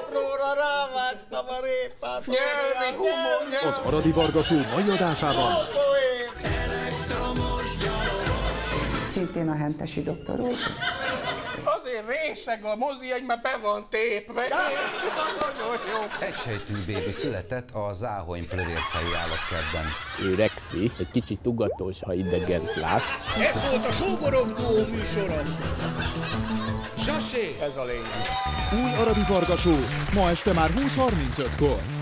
apróra rávágtam a répát. Nyelvi humor, Az Aradi Varga Show mai adásában szintén a Hentesi doktor úr. azért részeg a mozijegy, mert be van tépve. Nagyon jó. Egysejtű bébi született a Záhony plövércei állatkertben. Ő Rexi, egy kicsit ugatós, ha idegent lát. Ez volt a Sógorok Duó műsora. Zsasi! Ez a lényeg. új Aradi Varga Show ma este már 20:35-kor.